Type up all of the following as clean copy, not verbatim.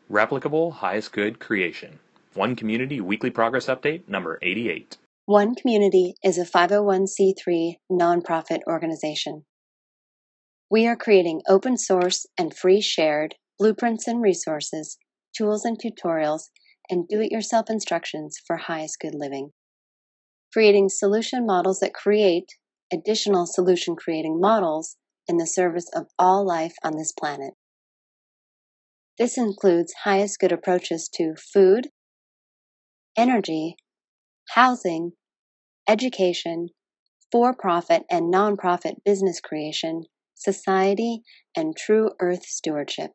Replicable Highest Good Creation. One Community Weekly Progress Update, number 88. One Community is a 501c3 nonprofit organization. We are creating open source and free shared blueprints and resources, tools and tutorials, and do-it-yourself instructions for highest good living. Creating solution models that create additional solution creating models in the service of all life on this planet. This includes highest good approaches to food, energy, housing, education, for-profit and nonprofit business creation, society, and true earth stewardship.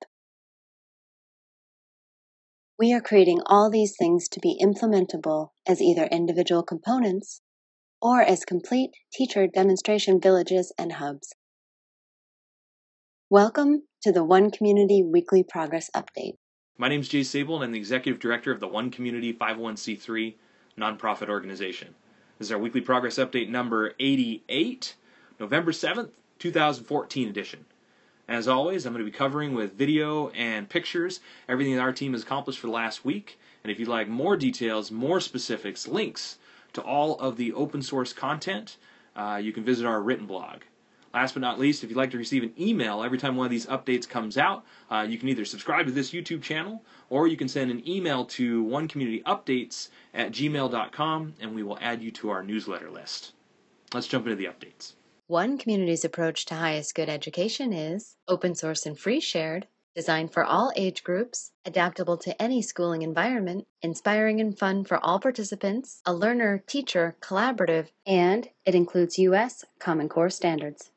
We are creating all these things to be implementable as either individual components or as complete teacher demonstration villages and hubs. Welcome to the One Community Weekly Progress Update. My name is Jay Sable, and I'm the Executive Director of the One Community 501c3 nonprofit organization. This is our Weekly Progress Update number 88, November 7th, 2014 edition. As always, I'm going to be covering with video and pictures everything that our team has accomplished for the last week. And if you'd like more details, more specifics, links to all of the open source content, you can visit our written blog. Last but not least, if you'd like to receive an email every time one of these updates comes out, you can either subscribe to this YouTube channel or you can send an email to onecommunityupdates@gmail.com and we will add you to our newsletter list. Let's jump into the updates. One Community's approach to highest good education is open source and free shared, designed for all age groups, adaptable to any schooling environment, inspiring and fun for all participants, a learner-teacher collaborative, and it includes U.S. Common Core standards.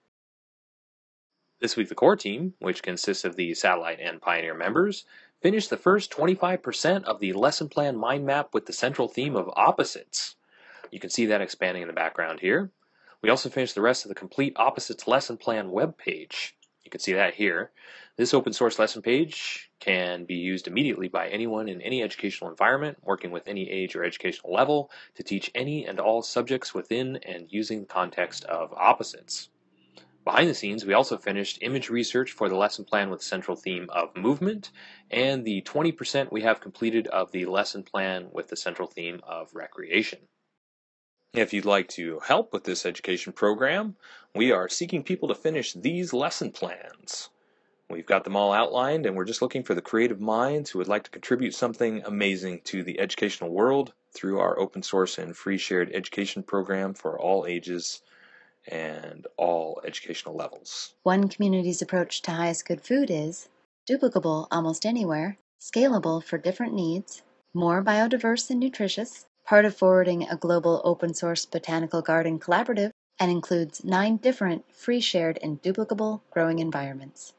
This week, the core team, which consists of the Satellite and Pioneer members, finished the first 25% of the lesson plan mind map with the central theme of opposites. You can see that expanding in the background here. We also finished the rest of the complete opposites lesson plan web page. You can see that here. This open source lesson page can be used immediately by anyone in any educational environment, working with any age or educational level, to teach any and all subjects within and using the context of opposites. Behind the scenes, we also finished image research for the lesson plan with the central theme of movement, and the 20% we have completed of the lesson plan with the central theme of recreation. If you'd like to help with this education program, we are seeking people to finish these lesson plans. We've got them all outlined, and we're just looking for the creative minds who would like to contribute something amazing to the educational world through our open source and free shared education program for all ages and all educational levels. One Community's approach to highest good food is duplicable almost anywhere, scalable for different needs, more biodiverse and nutritious, part of forwarding a global open source botanical garden collaborative, and includes 9 different free shared and duplicable growing environments.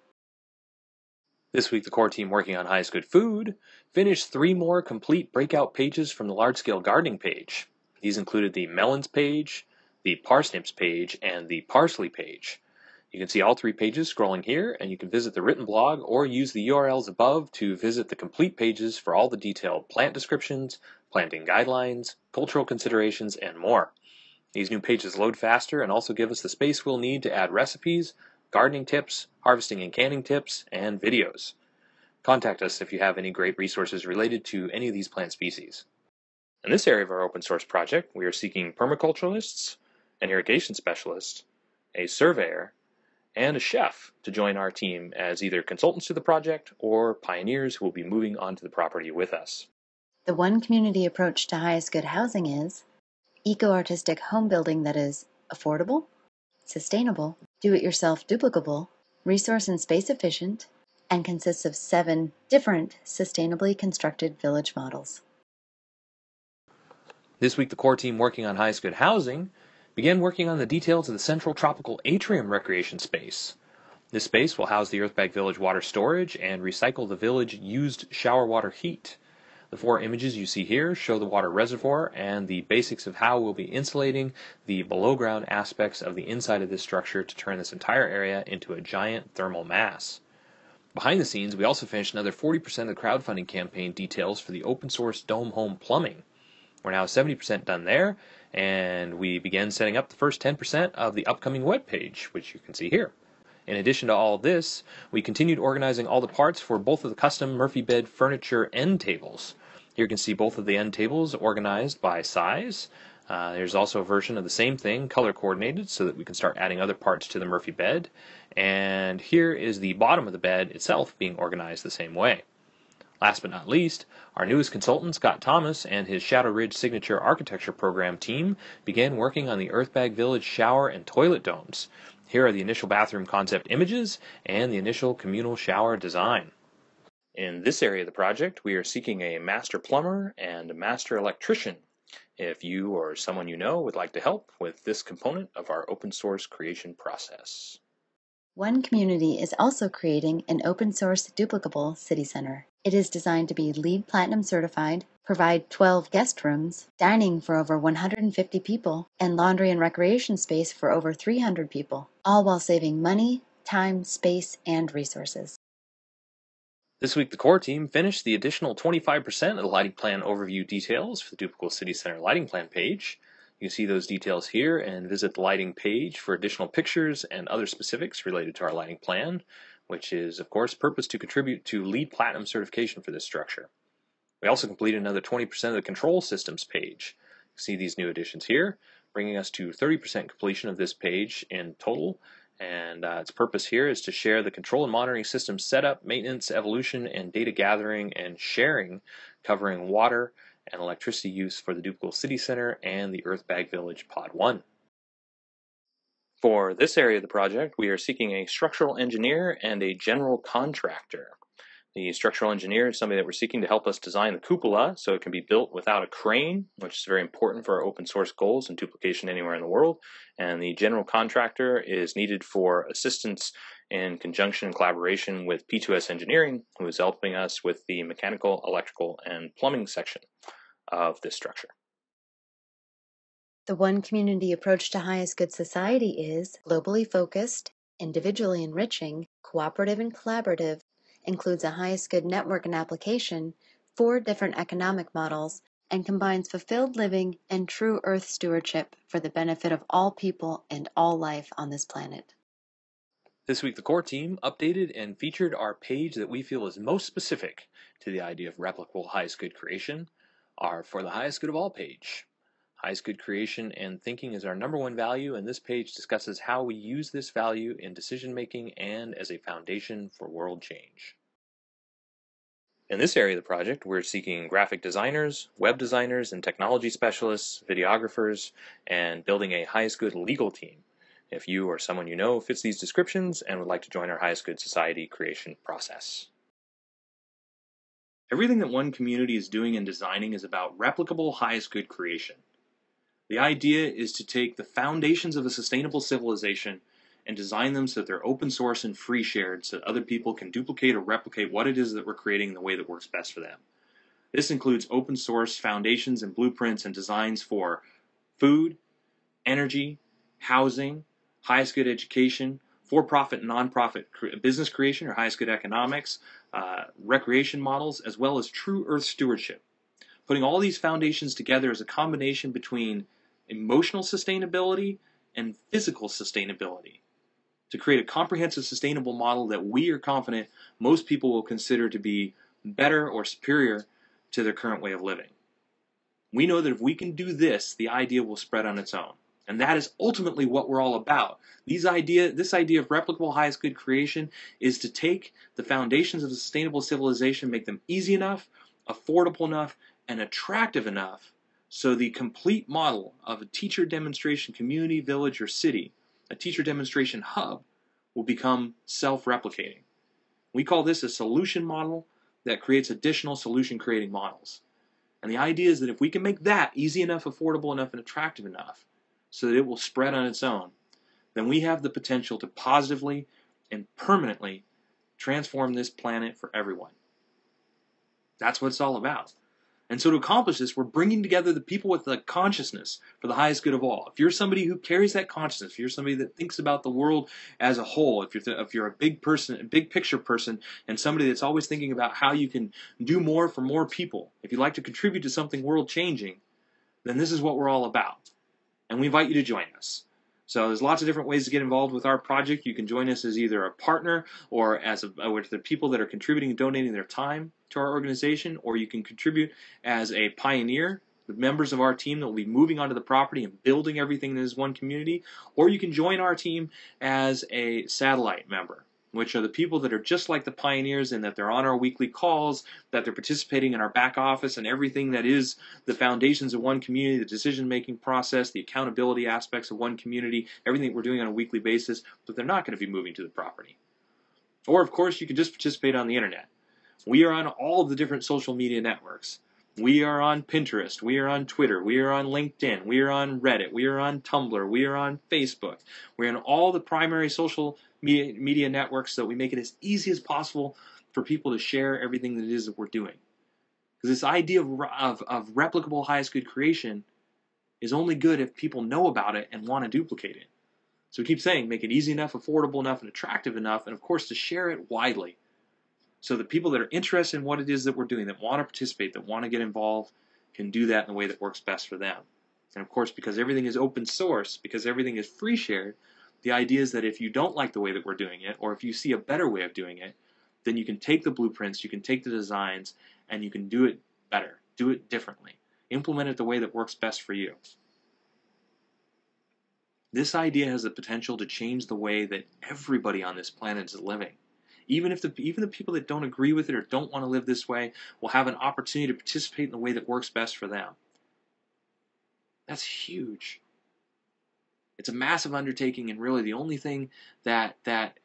This week, the core team working on highest good food finished 3 more complete breakout pages from the large-scale gardening page. These included the melons page, the parsnips page, and the parsley page. You can see all 3 pages scrolling here, and you can visit the written blog or use the URLs above to visit the complete pages for all the detailed plant descriptions, planting guidelines, cultural considerations, and more. These new pages load faster and also give us the space we'll need to add recipes, gardening tips, harvesting and canning tips, and videos. Contact us if you have any great resources related to any of these plant species. In this area of our open source project, we are seeking permaculturalists, an irrigation specialist, a surveyor, and a chef to join our team as either consultants to the project or pioneers who will be moving onto the property with us. The One Community approach to highest good housing is eco-artistic home building that is affordable, sustainable, do-it-yourself duplicable, resource and space efficient, and consists of 7 different sustainably constructed village models. This week, the core team working on highest good housing began working on the details of the Central Tropical Atrium recreation space. This space will house the Earthbag Village water storage and recycle the village used shower water heat. The 4 images you see here show the water reservoir and the basics of how we'll be insulating the below-ground aspects of the inside of this structure to turn this entire area into a giant thermal mass. Behind the scenes, we also finished another 40% of the crowdfunding campaign details for the open source Dome Home plumbing. We're now 70% done there, and we began setting up the first 10% of the upcoming web page, which you can see here. In addition to all this, we continued organizing all the parts for both of the custom Murphy bed furniture end tables. Here you can see both of the end tables organized by size. There's also a version of the same thing, color coordinated, so that we can start adding other parts to the Murphy bed. And here is the bottom of the bed itself being organized the same way. Last but not least, our newest consultant, Scott Thomas, and his Shadow Ridge Signature Architecture Program team began working on the Earthbag Village shower and toilet domes. Here are the initial bathroom concept images and the initial communal shower design. In this area of the project, we are seeking a master plumber and a master electrician. If you or someone you know would like to help with this component of our open source creation process. One Community is also creating an open-source duplicable city center. It is designed to be LEED Platinum certified, provide 12 guest rooms, dining for over 150 people, and laundry and recreation space for over 300 people, all while saving money, time, space, and resources. This week, the core team finished the additional 25% of the lighting plan overview details for the Duplicable City Center lighting plan page. You can see those details here and visit the lighting page for additional pictures and other specifics related to our lighting plan, which is, of course, purposed to contribute to LEED Platinum certification for this structure. We also completed another 20% of the control systems page. You see these new additions here, bringing us to 30% completion of this page in total. And its purpose here is to share the control and monitoring system setup, maintenance, evolution, and data gathering and sharing, covering water and electricity use for the Duplicable City Center and the Earthbag Village Pod 1. For this area of the project, we are seeking a structural engineer and a general contractor. The structural engineer is somebody that we're seeking to help us design the cupola so it can be built without a crane, which is very important for our open source goals and duplication anywhere in the world. And the general contractor is needed for assistance in conjunction and collaboration with P2S Engineering, who is helping us with the mechanical, electrical, and plumbing section of this structure. The One Community approach to highest good society is globally focused, individually enriching, cooperative and collaborative, includes a highest good network and application, 4 different economic models, and combines fulfilled living and true earth stewardship for the benefit of all people and all life on this planet. This week, the core team updated and featured our page that we feel is most specific to the idea of replicable highest good creation, our For the Highest Good of All page. Highest good creation and thinking is our #1 value, and this page discusses how we use this value in decision making and as a foundation for world change. In this area of the project, we're seeking graphic designers, web designers, and technology specialists, videographers, and building a highest good legal team. If you or someone you know fits these descriptions and would like to join our highest good society creation process. Everything that One Community is doing and designing is about replicable highest good creation. The idea is to take the foundations of a sustainable civilization and design them so that they're open source and free shared so that other people can duplicate or replicate what it is that we're creating in the way that works best for them. This includes open source foundations and blueprints and designs for food, energy, housing, highest good education, for-profit and non-profit business creation or highest good economics, recreation models, as well as true earth stewardship. Putting all these foundations together is a combination between emotional sustainability and physical sustainability to create a comprehensive sustainable model that we are confident most people will consider to be better or superior to their current way of living. We know that if we can do this, the idea will spread on its own. And that is ultimately what we're all about. This idea of replicable highest good creation is to take the foundations of a sustainable civilization, make them easy enough, affordable enough, and attractive enough so the complete model of a teacher demonstration community, village, or city, a teacher demonstration hub, will become self-replicating. We call this a solution model that creates additional solution-creating models. And the idea is that if we can make that easy enough, affordable enough, and attractive enough so that it will spread on its own, then we have the potential to positively and permanently transform this planet for everyone. That's what it's all about. And so to accomplish this, we're bringing together the people with the consciousness for the highest good of all. If you're somebody who carries that consciousness, if you're somebody that thinks about the world as a whole, if you're a big person, a big picture person, and somebody that's always thinking about how you can do more for more people, if you'd like to contribute to something world changing, then this is what we're all about. And we invite you to join us. So there's lots of different ways to get involved with our project. You can join us as either a partner or as with the people that are contributing and donating their time to our organization, or you can contribute as a pioneer, the members of our team that will be moving onto the property and building everything that is one community, or you can join our team as a satellite member, which are the people that are just like the pioneers in that they're on our weekly calls, that they're participating in our back office and everything that is the foundations of one community, the decision-making process, the accountability aspects of one community, everything that we're doing on a weekly basis, but they're not going to be moving to the property. Or, of course, you can just participate on the internet. We are on all of the different social media networks. We are on Pinterest, we are on Twitter, we are on LinkedIn, we are on Reddit, we are on Tumblr, we are on Facebook. We're on all the primary social media networks so that we make it as easy as possible for people to share everything that it is that we're doing. Because this idea of replicable highest good creation is only good if people know about it and want to duplicate it. So we keep saying, make it easy enough, affordable enough, and attractive enough, and of course to share it widely. So the people that are interested in what it is that we're doing, that want to participate, that want to get involved, can do that in the way that works best for them. And of course, because everything is open source, because everything is free shared, the idea is that if you don't like the way that we're doing it, or if you see a better way of doing it, then you can take the blueprints, you can take the designs, and you can do it better, do it differently, implement it the way that works best for you. This idea has the potential to change the way that everybody on this planet is living. Even the people that don't agree with it or don't want to live this way will have an opportunity to participate in the way that works best for them. That's huge. It's a massive undertaking, and really the only thing that's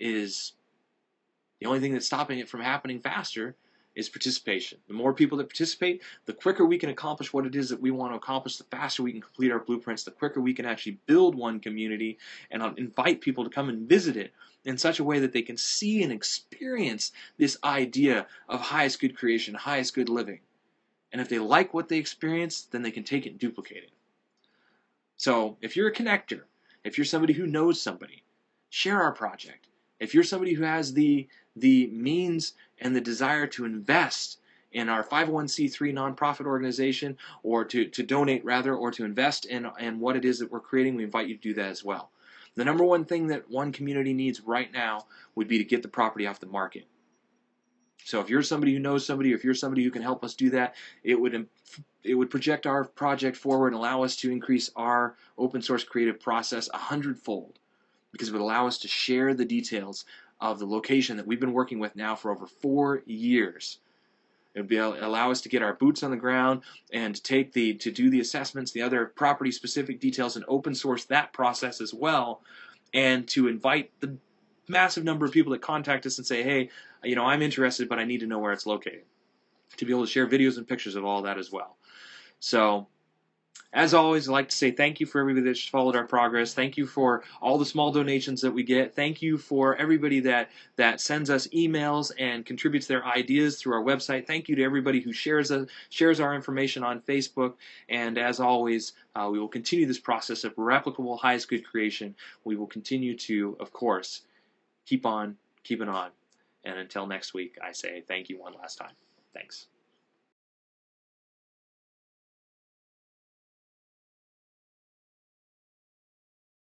stopping it from happening faster is participation. The more people that participate, the quicker we can accomplish what it is that we want to accomplish, the faster we can complete our blueprints, the quicker we can actually build one community and invite people to come and visit it in such a way that they can see and experience this idea of highest good creation, highest good living. And if they like what they experience, then they can take it and duplicate it. So if you're a connector, if you're somebody who knows somebody, share our project. If you're somebody who has the means and the desire to invest in our 501c3 nonprofit organization, or to donate rather, or to invest in what it is that we're creating, we invite you to do that as well. The number one thing that one community needs right now would be to get the property off the market. So if you're somebody who knows somebody, or if you're somebody who can help us do that, it would project our project forward and allow us to increase our open source creative process 100-fold, because it would allow us to share the details of the location that we've been working with now for over 4 years. It would allow us to get our boots on the ground and to do the assessments, the other property specific details, and open source that process as well, and to invite the massive number of people that contact us and say, hey, I'm interested, but I need to know where it's located, to be able to share videos and pictures of all that as well. So, as always, I'd like to say thank you for everybody that's followed our progress. Thank you for all the small donations that we get. Thank you for everybody that sends us emails and contributes their ideas through our website. Thank you to everybody who shares our information on Facebook. And as always, we will continue this process of replicable highest good creation. We will continue to, of course, keep on keeping on. And until next week, I say thank you one last time. Thanks.